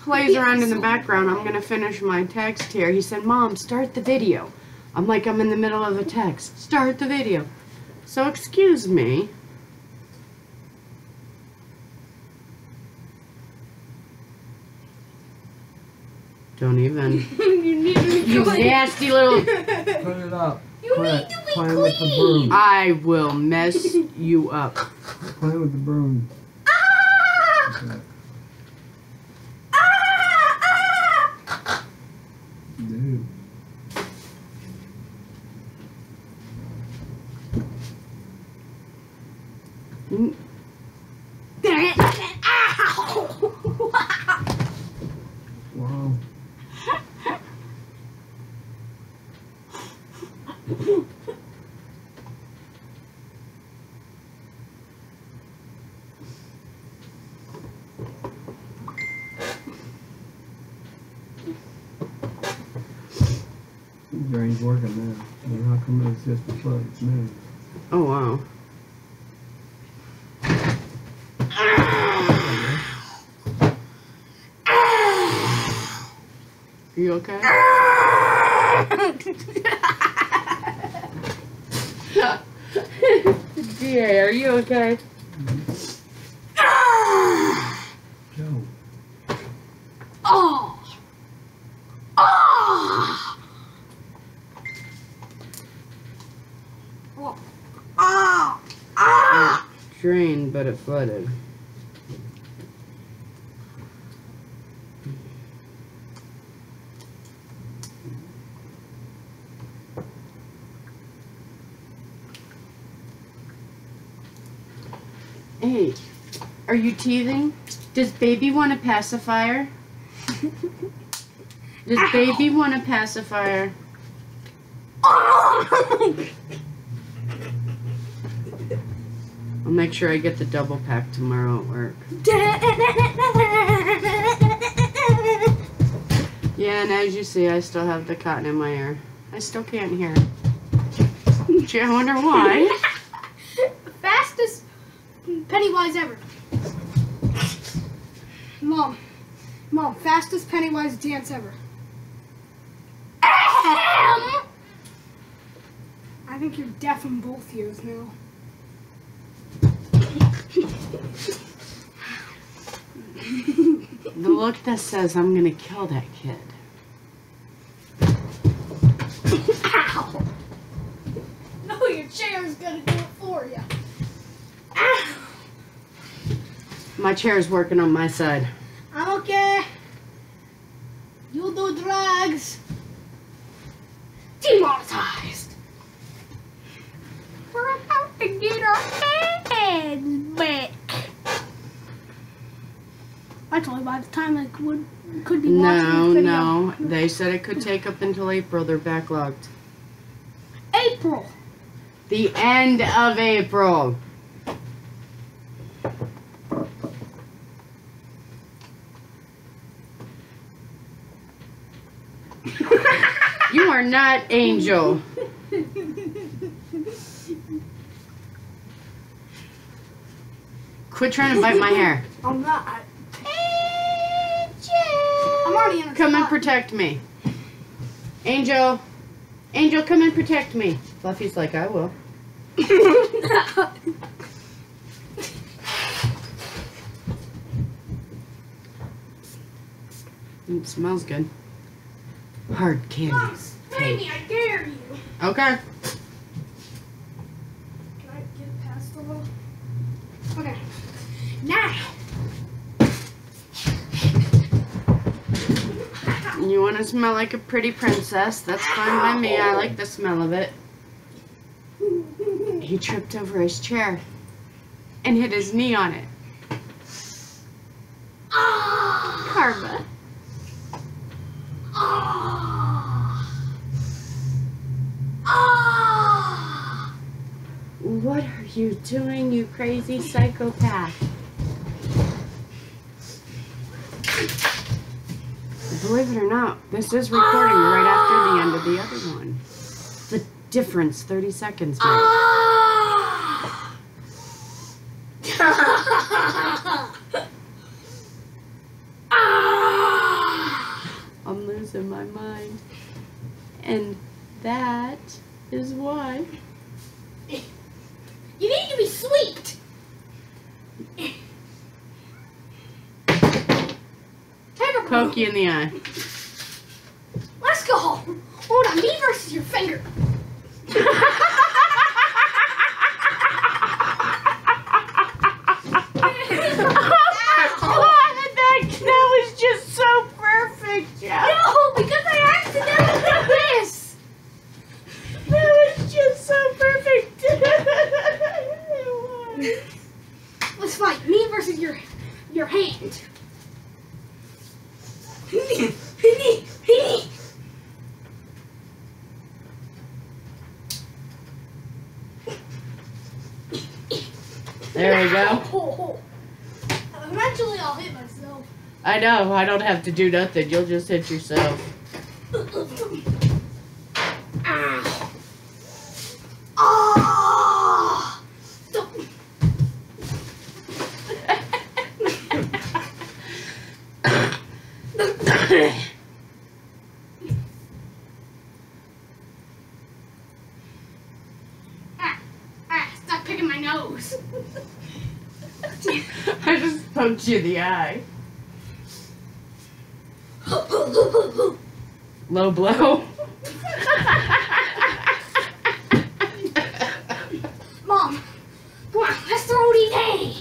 plays around in the background. I'm going to finish my text here. He said, Mom, start the video. I'm like, I'm in the middle of a text. Start the video. So excuse me. Don't even. You nasty little. Put it up. You need to be Play with the clean. broom. I will mess you up. Play with the broom. Ah! Okay. Ah! Dude. Mm. Wow. Drain's working now. And how come it's just the plug? It's new. Oh, wow. Are you okay? DA, are you okay? Joe. Oh! Oh! Ah! Ah! Drained, but it flooded. Hey, are you teething? Does baby want a pacifier? Does baby want a pacifier? I'll make sure I get the double pack tomorrow at work. Yeah, and as you see, I still have the cotton in my ear. I still can't hear. Gee, I wonder why. Fastest Pennywise ever. Mom, fastest Pennywise dance ever. I think you're deaf in both ears now. The look that says I'm gonna kill that kid. Ow! No, your chair is gonna do it for you. Ow! My chair's working on my side. I'm okay. You do drugs. Demonetized. We're about to get our heads back. Actually, by the time it could be watching No, this video. no. They said it could take up until April. They're backlogged. April. The end of April. You are not Angel. Quit trying to bite my hair. I'm not. I'm already in a Come and spot. protect me. Angel. Angel, come and protect me. Fluffy's like, I will. It smells good. Hard candy. Baby, I dare you. Okay. Can I get it past a little? Okay. Now. You want to smell like a pretty princess? That's fine by me. I like the smell of it. He tripped over his chair and hit his knee on it. Karma. What are you doing, you crazy psychopath? Believe it or not, this is recording right after the end of the other one. The difference, 30 seconds. Right? in my mind. And that is why. You need to be sweet. Take a Poke you in the eye. Let's go. Hold on, me versus your finger. That was just so perfect, Jeff. No, because I accidentally did this. That was just so perfect. Let's fight. Me versus your hand. There we go. Eventually I'll hit myself. I know, I don't have to do nothing. You'll just hit yourself. Ow. Ah! Stop picking my nose. I just poked you in the eye. Low blow. Mom, come on, let's throw it in.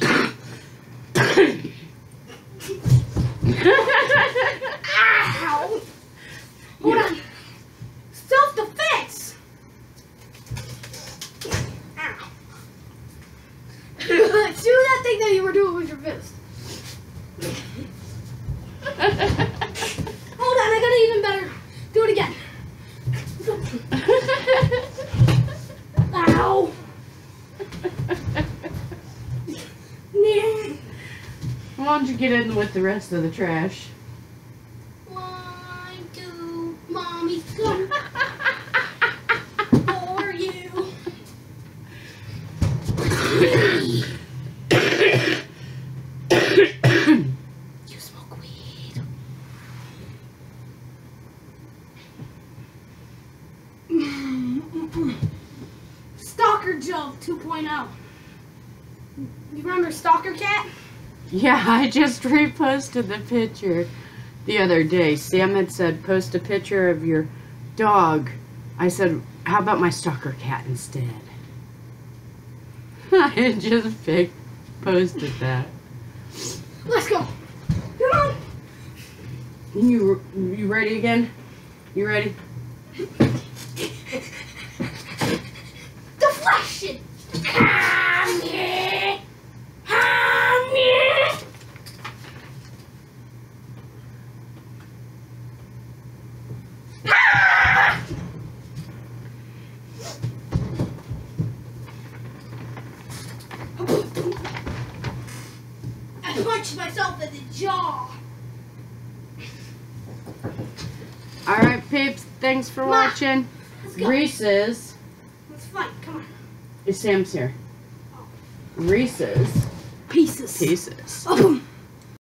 Ow! Hold on. Self-defense. Ow. Do that thing that you were doing with your fist. Hold on, I got it even better. Do it again. Ow. Why don't you get in with the rest of the trash? 1, 2, mommy's good for you. You smoke weed. Stalker Joe 2.0. You remember Stalker Cat? Yeah, I just reposted the picture the other day. Sam had said, post a picture of your dog. I said, how about my stalker cat instead? I just posted that. Let's go. Come on. You ready again? You ready? Deflection. I punched myself in the jaw. Alright, peeps. Thanks for watching. Let's go. Reese's. Let's fight. Come on. Is Sam's here? Reese's Pieces. Pieces. Oh, boom.